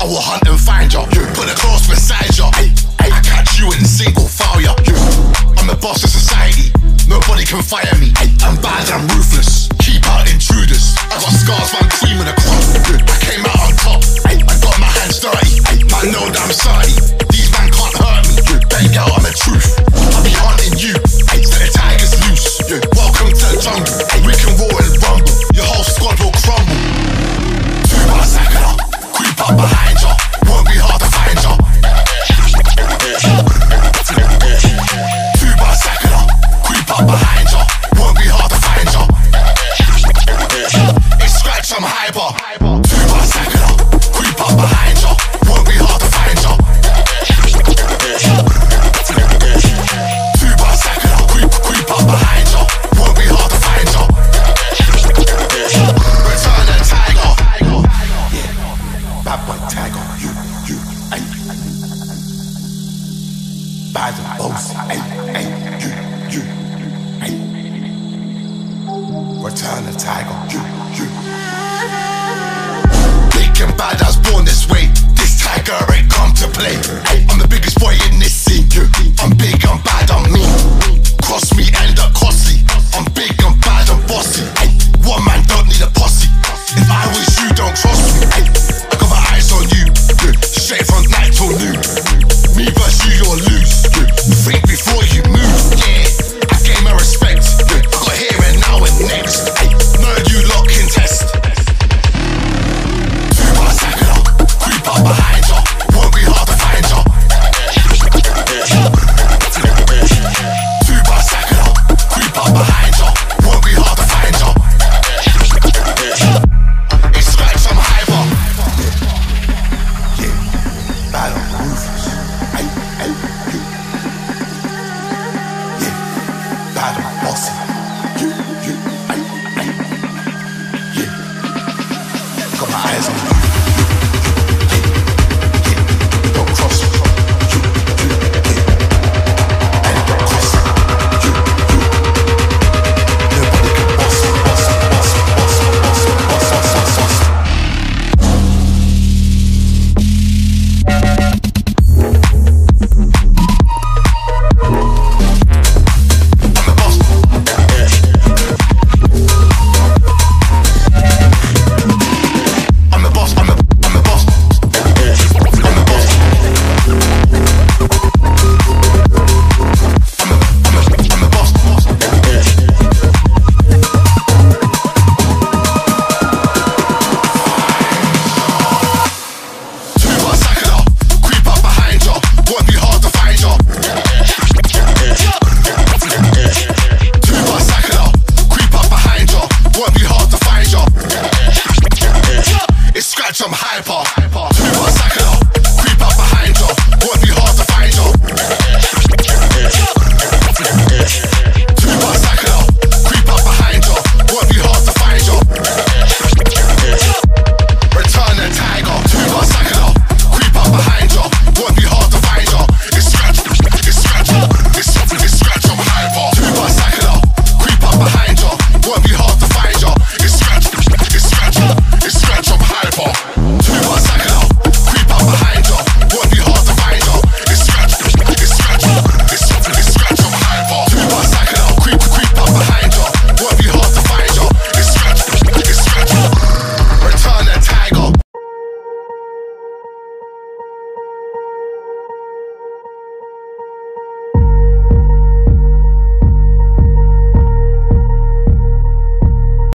will hunt and find ya. Put a cross beside ya. I catch you in single failure. I'm the boss of society. Nobody can fire me. I'm bad and I'm ruthless. Keep out intruders. I got scars, but I'm cream in the crop. I came out on top. I got my hands dirty. Man know that I'm sorry. These man can't hurt me. Bang out on the truth. I'll be hunting you. Set the tigers loose. Welcome to the jungle. We can roar and rumble. Your whole squad will crumble. Two by second. Creep up behind ya. Won't be hard to find ya. Two by second. Creep up behind ya. Won't be hard to find ya. It's scratch, I'm hyper. Two by second. Creep up behind ya. Won't be hard to find ya. Two by second. Creep up behind ya. Won't be hard to find ya. Return the tiger. Bad boy tiger. You, ay. Bad boss, ay, you, ay. Return the tiger. You. Big and bad, I was born this way. This tiger ain't come to play.